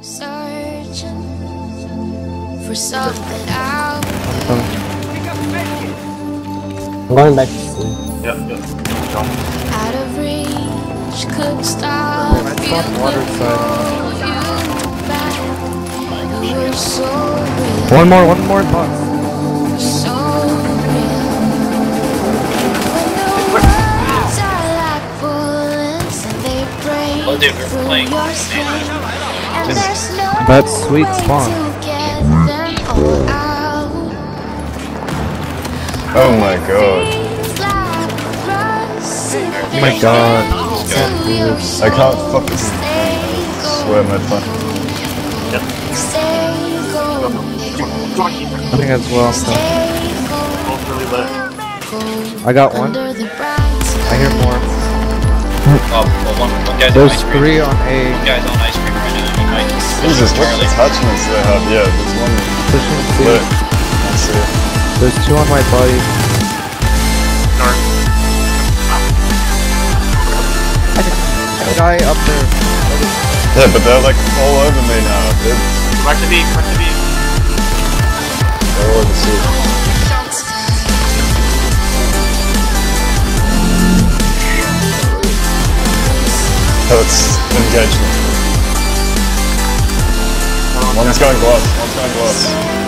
Searching for something out. I'm going back to sleep. Yep. Out of reach, couldn't stop. I stopped water side. You were so real, One more box. so real. When the words are like bullets and they break Oh, dude, we're through playing. your skin, and there's no That's sweet way spawn. to get them all out. Oh my god. Oh my god. I can't fucking swear my fun. Nothing as well. So. Both really lit. I got one. I hear more. Well, one guy's on There's ice cream. 3 on A. One guy's on ice cream right now. He might. Jesus, what attachments do they have? Yeah, there's one Pushing C. lit. Let's see. There's 2 on my body. A guy up there. Yeah, but they're like all over me now, dude. Back to B. They're all over C. Oh, it's engagement. One's going glass.